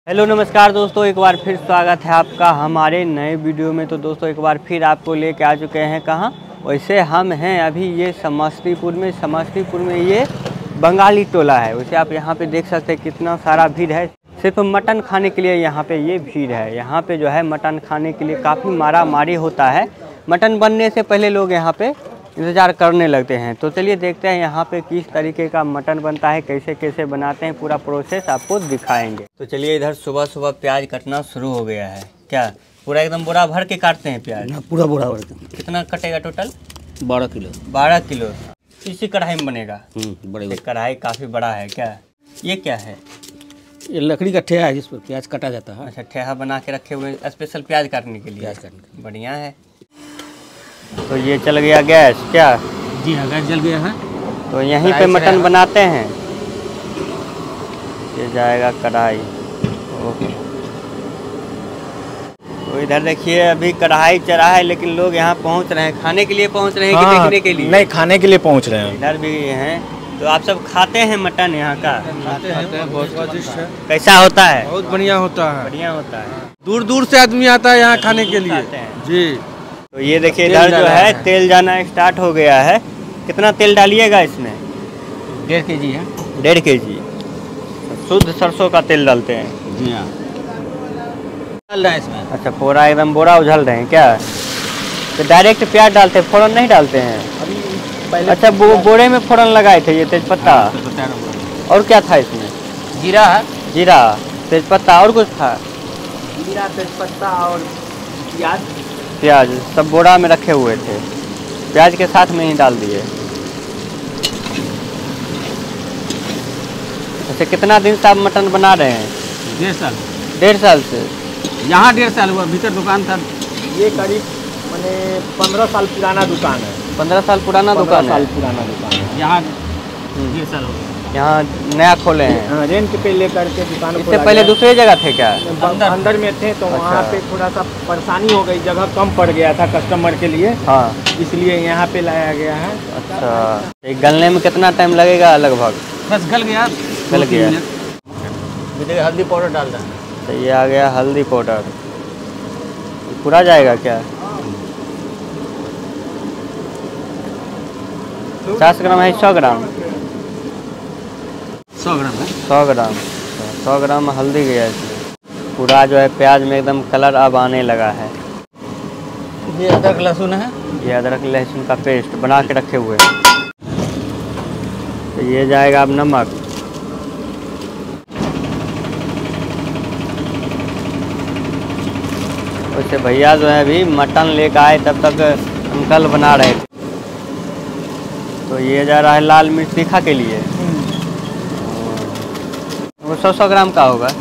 Hello नमस्कार दोस्तों, एक बार फिर स्वागत है आपका हमारे नए वीडियो में। तो दोस्तों एक बार फिर आपको लेके आ चुके हैं कहाँ, वैसे हम हैं अभी ये समस्तीपुर में ये बंगाली टोला है। वैसे आप यहाँ पे देख सकते हैं कितना सारा भीड़ है। सिर्फ मटन खाने के लिए यहाँ पे ये भीड़ है। यहाँ पे जो है मटन खाने के लिए काफ़ी मारा मारी होता है। मटन बनने से पहले लोग यहाँ पे इंतज़ार करने लगते हैं। तो चलिए देखते हैं यहाँ पे किस तरीके का मटन बनता है, कैसे कैसे बनाते हैं, पूरा प्रोसेस आपको दिखाएंगे। तो चलिए इधर सुबह सुबह प्याज कटना शुरू हो गया है। क्या पूरा एकदम बोरा भर के काटते हैं प्याज? पूरा बोरा भर के। कितना कटेगा टोटल? 12 किलो। 12 किलो इसी कढ़ाई में बनेगा? बड़े कढ़ाई काफ़ी बड़ा है। क्या ये क्या है? ये लकड़ी का ठेहा है जिस पर प्याज काटा जाता है। अच्छा, ठेहा बना के रखे हुए स्पेशल प्याज काटने के लिए। प्याज काटने बढ़िया है। तो ये चल गया गैस? क्या जी हाँ, गैस जल गया है। तो यहीं पे मटन बनाते हैं। ये जाएगा कढ़ाई। तो इधर देखिए अभी कढ़ाई चढ़ा है, लेकिन लोग यहाँ पहुँच रहे हैं। खाने के लिए पहुँच रहे हैं कि देखने के लिए? नहीं, खाने के लिए पहुँच रहे हैं। इधर भी हैं। तो आप सब खाते हैं मटन यहाँ का? खाते हैं, बहुत स्वादिष्ट है। कैसा होता है? बहुत बढ़िया होता है। बढ़िया होता है। दूर दूर से आदमी आता है यहाँ खाने के लिए जी। तो ये देखिए इधर जो है तेल जाना स्टार्ट हो गया है। कितना तेल डालिएगा इसमें? 1.5 kg है। 1.5 kg शुद्ध सरसों का तेल डालते हैं? जी हाँ। डाल रहा है इसमें। अच्छा, पूरा एकदम बोरा उझल रहे हैं क्या? तो डायरेक्ट प्याज डालते हैं, फोड़न नहीं डालते हैं? अभी पहले अच्छा, बोरे में फोड़न लगाए थे। ये तेजपत्ता और क्या था इसमें? जीरा है। जीरा, तेजपत्ता और कुछ था? जीरा, तेजपत्ता और प्याज सब बोरा में रखे हुए थे। प्याज के साथ में ही डाल दिए। अच्छा, कितना दिन से आप मटन बना रहे हैं? 1.5 साल। 1.5 साल से? यहाँ 1.5 साल हुआ, भीतर दुकान था। ये करीब मैंने 15 साल पुराना दुकान है। 15 साल पुराना दुकान है? पुराना दुकान है। यहाँ 1.5 साल हो गया। यहाँ नया खोले हैं? हाँ, रेंट पे लेकर के दुकान। इससे पहले दूसरे जगह थे क्या? अंदर में थे तो वहाँ पे थोड़ा सा परेशानी हो गई, जगह कम पड़ गया था कस्टमर के लिए। हाँ, इसलिए यहाँ पे लाया गया है। अच्छा, ये गलने में कितना टाइम लगेगा लगभग? बस गल गया। हल्दी पाउडर डाल रहा है। तो ये आ गया हल्दी पाउडर। पूरा जाएगा क्या? 50 ग्राम है? 100 ग्राम? 100 ग्राम है। 100 ग्राम। 100 ग्राम हल्दी गया इसमें। पूरा जो है प्याज में एकदम कलर अब आने लगा है। ये अदरक लहसुन है। ये अदरक लहसुन का पेस्ट बना के रखे हुए हैं। तो ये जाएगा अब नमक। वैसे भैया जो है अभी मटन लेकर आए, तब तक अंकल बना रहे थे। तो ये जा रहा है लाल मिर्च तीखा के लिए। वो 100 ग्राम का होगा।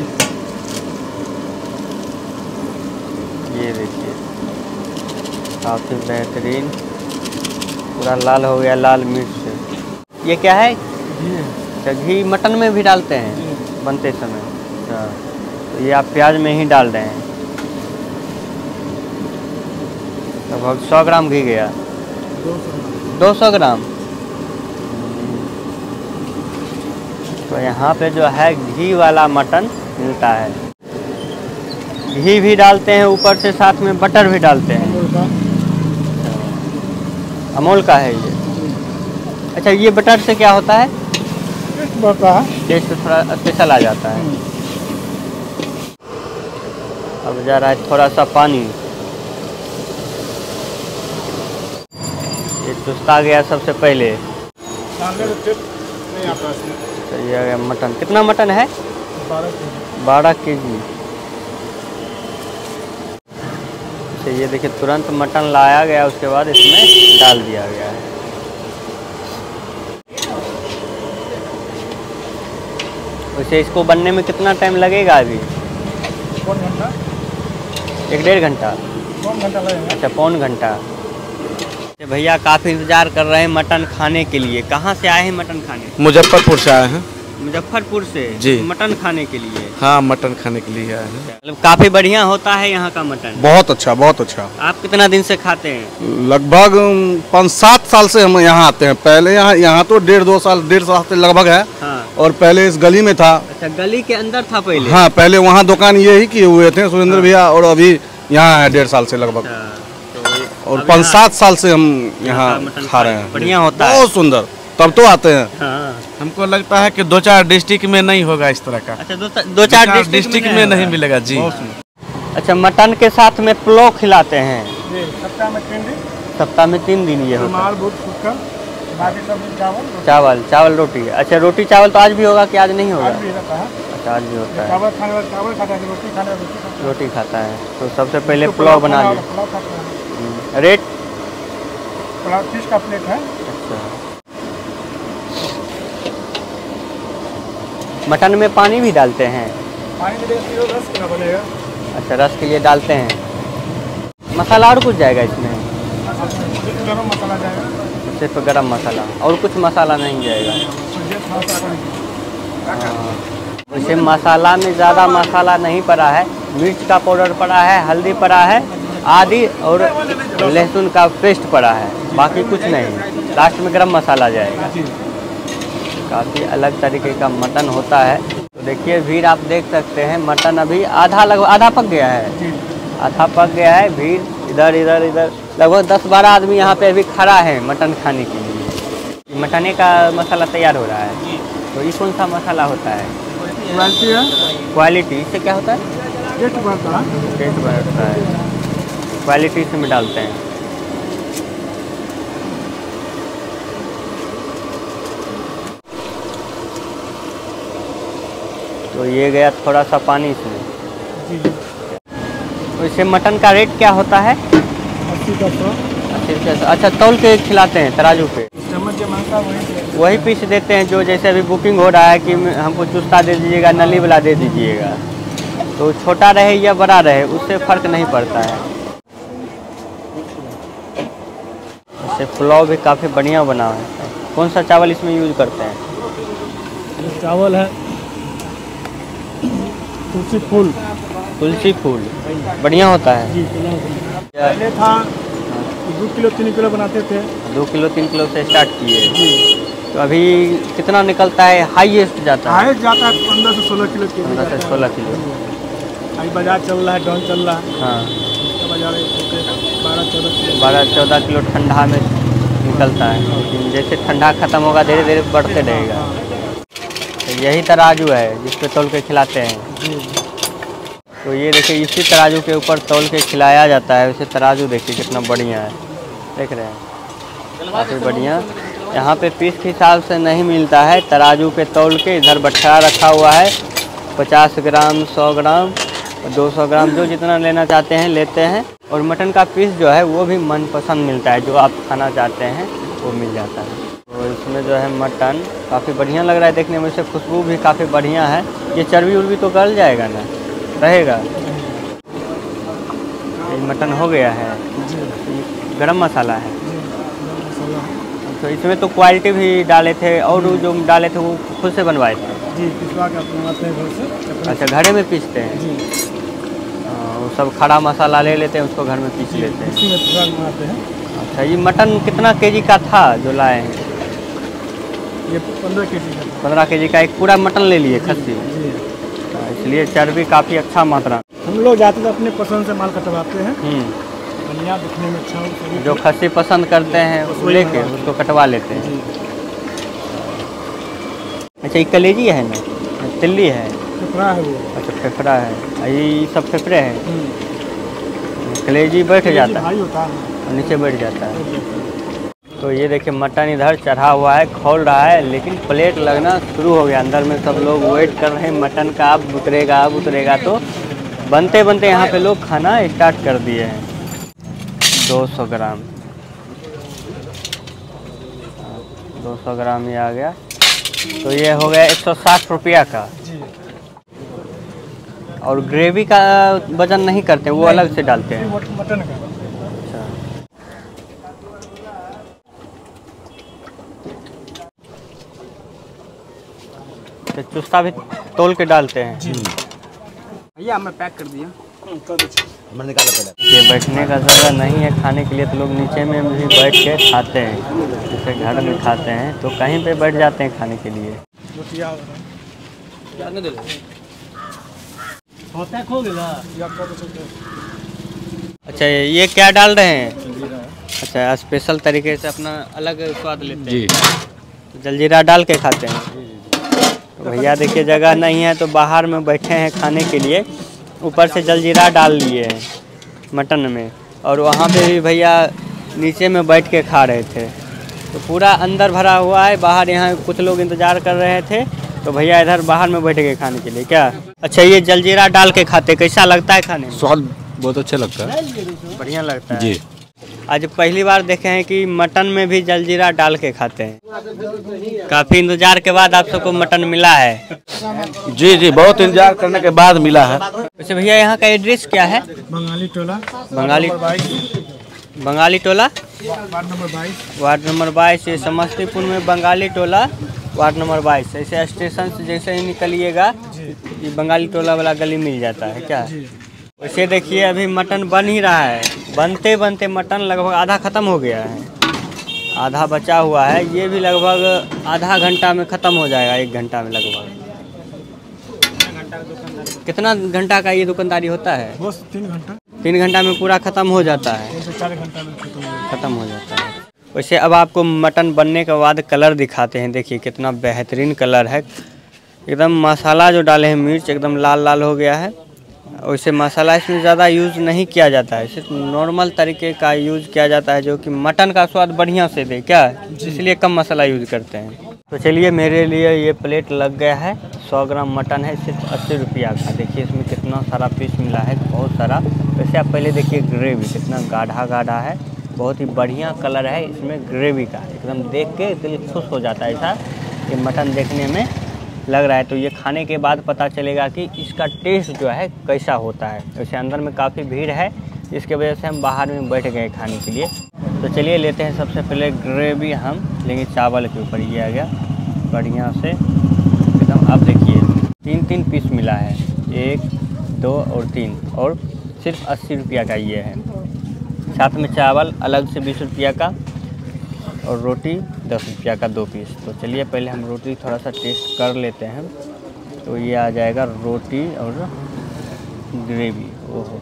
ये देखिए काफ़ी बेहतरीन पूरा लाल हो गया लाल मिर्च से। ये क्या है? अच्छा, घी मटन में भी डालते हैं बनते समय? अच्छा, तो ये आप प्याज में ही डाल रहे हैं। लगभग 100 ग्राम घी गया। 200 ग्राम। तो यहाँ पे जो है घी वाला मटन मिलता है। घी भी डालते हैं ऊपर से, साथ में बटर भी डालते हैं। अमूल का है ये? अच्छा, ये बटर से क्या होता है? टेस्ट थोड़ा स्पेशल आ जाता है। अब जा रहा है थोड़ा सा पानी। ये चुस्ता गया सबसे पहले। तो ये आ गया मटन। कितना मटन है? 12 kg। तो ये देखिए तुरंत मटन लाया गया, उसके बाद इसमें डाल दिया गया है। वैसे इसको बनने में कितना टाइम लगेगा अभी? 1-1.5 घंटा? अच्छा, पौन घंटा। भैया काफ़ी इंतजार कर रहे हैं मटन खाने के लिए। कहाँ से आए हैं मटन खाने? मुजफ्फरपुर से आए हैं। मुजफ्फरपुर से? जी। मटन खाने के लिए? हाँ, मटन खाने के लिए आए हैं। मतलब काफ़ी बढ़िया होता है यहाँ का मटन? बहुत अच्छा, बहुत अच्छा। आप कितना दिन से खाते हैं? लगभग 5-7 साल से हम यहाँ आते हैं। पहले यहाँ तो 1.5-2 साल, 1.5 साल से लगभग है। हाँ। और पहले इस गली में था। अच्छा, गली के अंदर था पहले? हाँ, पहले वहाँ दुकान ये ही किए हुए थे सुरेंद्र भैया, और अभी यहाँ है 1.5 साल से लगभग, और 5-7 साल से हम यहाँ खा रहे हैं। बढ़िया होता है, बहुत सुंदर। तब तो आते हैं। हाँ। हमको लगता है कि 2-4 डिस्ट्रिक्ट में नहीं होगा इस तरह का। अच्छा, दो चार डिस्ट्रिक्ट में नहीं मिलेगा जी। अच्छा, मटन के साथ में पुलाव खिलाते हैं सप्ताह में 3 दिन, सप्ताह में 3 दिन ये होता है। माल बहुत सूखा, बाकी सब दिन चावल रोटी। अच्छा, रोटी चावल तो आज भी होगा कि आज नहीं होगा? आज भी रहता है। अच्छा, आज भी होता है। चावल खाने वाला चावल खाता है, रोटी खाने वाला रोटी खाता है। तो सबसे पहले पुलाव बना लीजिए। पुलाव खाता है। रेट? पुलाव 30 का प्लेट है। अच्छा, मटन में पानी भी डालते हैं? पानी में देखिए रस का बनेगा। अच्छा, रस के लिए डालते हैं। मसाला और कुछ जाएगा इसमें? गरम मसाला जाएगा, सिर्फ गरम मसाला, और कुछ मसाला नहीं जाएगा? वैसे मसाला में ज़्यादा मसाला नहीं पड़ा है, मिर्च का पाउडर पड़ा है, हल्दी पड़ा है, आदि और लहसुन का पेस्ट पड़ा है, बाकी कुछ नहीं। लास्ट में गरम मसाला जाएगा। काफ़ी अलग तरीके का मटन होता है। तो देखिए भीड़ आप देख सकते हैं, मटन अभी आधा पक गया है, आधा पक गया है। भीड़ इधर लगभग 10-12 आदमी यहाँ पे अभी खड़ा है मटन खाने के लिए। मटने का मसाला तैयार हो रहा है। तो ये कौन सा मसाला होता है? क्वालिटी है। क्वालिटी इससे क्या होता है? टेस्ट बढ़ता है। टेस्ट बढ़ता है। क्वालिटी इसमें डालते हैं। तो ये गया थोड़ा सा पानी इसमें। तो इससे मटन का रेट क्या होता है? 80 का 100। 80 का। अच्छा, तौल के खिलाते हैं तराजू पे? चम्मच जो मांगता वही पीस देते हैं, जो जैसे अभी बुकिंग हो रहा है कि हमको चुस्ता दे दीजिएगा, नली वाला दे दीजिएगा। तो छोटा रहे या बड़ा रहे उससे फ़र्क नहीं पड़ता है। इससे पुलाव भी काफ़ी बढ़िया बना है। कौन सा चावल इसमें यूज करते हैं? चावल है तुलसी फूल बढ़िया होता है जी। पहले था 2 किलो 3 किलो बनाते थे। 2 किलो 3 किलो से स्टार्ट किए। तो अभी कितना निकलता है? हाईएस्ट जाता है? हाईएस्ट जाता है 15 से 16 किलो। 15 से 16 किलो। अभी बाजार चल रहा है, डाउन चल रहा है। हाँ, इसका बाजार 12-14 किलो ठंडा में निकलता है। लेकिन जैसे ठंडा ख़त्म होगा धीरे धीरे बढ़ते रहेगा। तो यही तराजू है जिस पे तौल के खिलाते हैं। तो ये देखिए, इसी तराजू के ऊपर तौल के खिलाया जाता है। वैसे तराजू देखिए कितना बढ़िया है, देख रहे हैं, काफ़ी बढ़िया। यहाँ पे पीस के हिसाब से नहीं मिलता है, तराजू पे तौल के इधर बट्ठा रखा हुआ है। 50 ग्राम, 100 ग्राम, 200 ग्राम, जो जितना लेना चाहते हैं लेते हैं। और मटन का पीस जो है वो भी मनपसंद मिलता है, जो आप खाना चाहते हैं वो मिल जाता है। तो इसमें जो है मटन काफ़ी बढ़िया लग रहा है देखने में, से खुशबू भी काफ़ी बढ़िया है। ये चर्बी उर्बी तो गल जाएगा ना, रहेगा। ये मटन हो गया है। गरम मसाला है। तो इसमें तो क्वालिटी भी डाले थे, और जो डाले थे वो खुद से बनवाए थे? जी, पिसवा के बनाते हैं घर से। अच्छा, घरे में पीसते हैं? जी। वो सब खड़ा मसाला ले लेते हैं, उसको घर में पीस लेते हैं। इसी में पिसवा के बनाते हैं। अच्छा, ये मटन कितना केजी का था जो लाए हैं? ये 15 केजी का। 15 केजी का एक पूरा मटन ले लिए खस्सी, इसलिए चर्बी काफ़ी अच्छा मात्रा। हम लोग जाते थे अपने पसंद से माल कटवाते हैं। बढ़िया दिखने में अच्छा हो। जो खस्सी पसंद करते हैं वो लेके उसको कटवा लेते हैं। अच्छा, ये कलेजी है ना, तिल्ली है? फेफड़ा है वो। अच्छा, फेफड़ा है। ये सब फेफड़े हैं। कलेजी बैठ जाता है और नीचे बैठ जाता है। तो ये देखिए मटन इधर चढ़ा हुआ है, खोल रहा है, लेकिन प्लेट लगना शुरू हो गया। अंदर में सब लोग वेट कर रहे हैं मटन का, अब उतरेगा। तो बनते बनते यहाँ पे लोग खाना स्टार्ट कर दिए हैं। 200 ग्राम 200 ग्राम ये आ गया। तो ये हो गया 160 रुपया का। और ग्रेवी का वजन नहीं करते, वो अलग से डालते हैं? मटन का। अच्छा, तो चुस्ता भी तोल के डालते हैं? भैया मैं पैक कर दिया। ये बैठने का जगह नहीं है खाने के लिए, तो लोग नीचे में भी बैठ के खाते हैं। जैसे घर में खाते हैं तो कहीं पे बैठ जाते हैं खाने के लिए। अच्छा ये क्या डाल रहे हैं? अच्छा स्पेशल तरीके से अपना अलग स्वाद लेते हैं तो जलजीरा डाल के खाते हैं। तो भैया देखिए जगह नहीं है तो बाहर में बैठे हैं खाने के लिए, ऊपर से जलजीरा डाल लिए हैं मटन में, और वहाँ पे भी भैया नीचे में बैठ के खा रहे थे। तो पूरा अंदर भरा हुआ है, बाहर यहाँ कुछ लोग इंतज़ार कर रहे थे तो भैया इधर बाहर में बैठ के खाने के लिए। क्या अच्छा ये जलजीरा डाल के खाते, कैसा लगता है खाने में? स्वाद बहुत अच्छा लगता है, बढ़िया लगता है जी। आज पहली बार देखे हैं कि मटन में भी जलजीरा डाल के खाते हैं। काफ़ी इंतजार के बाद आप सबको मटन मिला है। जी जी, बहुत इंतजार करने के बाद मिला है। वैसे भैया यहाँ का एड्रेस क्या है? Bangali Tola, Bangali Tola ward number 22। ये समस्तीपुर में बंगाली टोला वार्ड नंबर 22। ऐसे स्टेशन से जैसे ही निकलिएगा ये बंगाली टोला वाला गली मिल जाता है। क्या वैसे देखिए अभी मटन बन ही रहा है, बनते बनते मटन लगभग आधा ख़त्म हो गया है, आधा बचा हुआ है। ये भी लगभग आधा घंटा में ख़त्म हो जाएगा, 1 घंटा में लगभग। कितना घंटा का ये दुकानदारी होता है? बस 3 घंटा। 3 घंटा में पूरा ख़त्म हो जाता है, 4 घंटा में ख़त्म हो जाता है। वैसे अब आपको मटन बनने के बाद कलर दिखाते हैं। देखिए कितना बेहतरीन कलर है, एकदम मसाला जो डाले हैं मिर्च एकदम लाल लाल हो गया है। वैसे मसाला इसमें ज़्यादा यूज़ नहीं किया जाता है, सिर्फ नॉर्मल तरीके का यूज़ किया जाता है जो कि मटन का स्वाद बढ़िया से दे। क्या इसलिए कम मसाला यूज़ करते हैं। तो चलिए मेरे लिए ये प्लेट लग गया है, 100 ग्राम मटन है, सिर्फ 80 रुपया का। देखिए इसमें कितना सारा पीस मिला है, बहुत सारा। वैसे आप पहले देखिए ग्रेवी कितना गाढ़ा गाढ़ा है, बहुत ही बढ़िया कलर है इसमें ग्रेवी का, एकदम देख के दिल खुश हो जाता है। ऐसा ये मटन देखने में लग रहा है तो ये खाने के बाद पता चलेगा कि इसका टेस्ट जो है कैसा होता है। वैसे अंदर में काफ़ी भीड़ है, इसके वजह से हम बाहर में बैठ गए खाने के लिए। तो चलिए लेते हैं सबसे पहले ग्रेवी, हम लेंगे चावल के ऊपर। ये आ गया बढ़िया से एकदम। आप देखिए 3 पीस मिला है, 1 2 और 3, और सिर्फ 80 रुपया का ये है। साथ में चावल अलग से 20 रुपया का, और रोटी 10 रुपया का 2 पीस। तो चलिए पहले हम रोटी थोड़ा सा टेस्ट कर लेते हैं। तो ये आ जाएगा रोटी और ग्रेवी। ओहो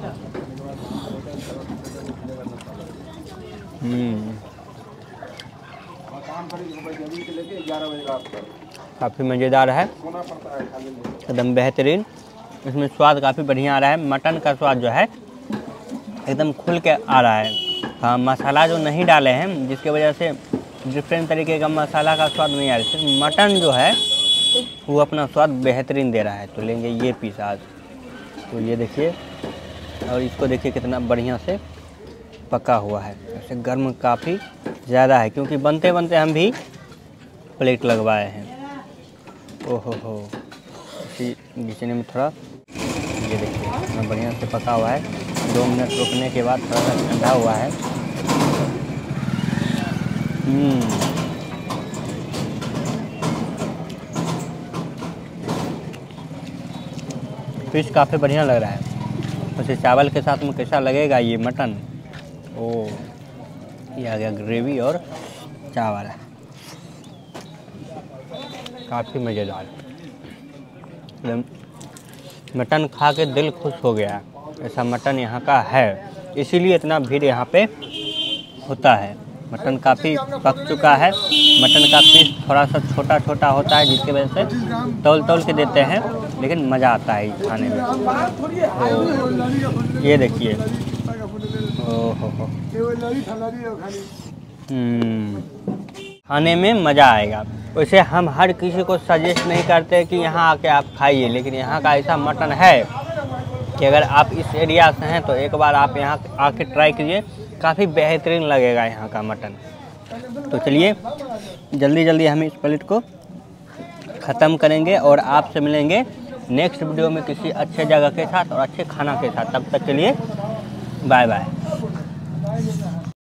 काफ़ी मज़ेदार है, एकदम बेहतरीन। इसमें स्वाद काफ़ी बढ़िया आ रहा है, मटन का स्वाद जो है एकदम खुल के आ रहा है। हाँ मसाला जो नहीं डाले हैं जिसकी वजह से डिफरेंट तरीके का मसाला का स्वाद नहीं आ रहा है, सिर्फ मटन जो है वो अपना स्वाद बेहतरीन दे रहा है। तो लेंगे ये पीस आज। तो ये देखिए, और इसको देखिए कितना बढ़िया से पका हुआ है। ऐसे गर्म काफ़ी ज़्यादा है क्योंकि बनते बनते हम भी प्लेट लगवाए हैं। ओहो हो, इसी घिसने में थोड़ा ये देखिए कितना बढ़िया से पका हुआ है। 2 मिनट रुकने के बाद थोड़ा सा ठंडा हुआ है। फिश काफ़ी बढ़िया लग रहा है। वैसे चावल के साथ में कैसा लगेगा ये मटन? ये आ गया ग्रेवी और चावल, काफ़ी मज़ेदार। मटन खा के दिल खुश हो गया। ऐसा मटन यहाँ का है, इसीलिए इतना भीड़ यहाँ पे होता है। मटन काफ़ी पक चुका है, मटन का पीस थोड़ा सा छोटा छोटा होता है जिसकी वजह से तौल के देते हैं, लेकिन मज़ा आता है खाने में। तो ये देखिए, ओहो खाने में मज़ा आएगा। वैसे हम हर किसी को सजेस्ट नहीं करते कि यहाँ आके आप खाइए, लेकिन यहाँ का ऐसा मटन है कि अगर आप इस एरिया से हैं तो एक बार आप यहाँ आके ट्राई कीजिए, काफ़ी बेहतरीन लगेगा यहाँ का मटन। तो चलिए जल्दी जल्दी हम इस प्लेट को ख़त्म करेंगे और आपसे मिलेंगे नेक्स्ट वीडियो में किसी अच्छे जगह के साथ और अच्छे खाना के साथ। तब तक के लिए बाय बाय।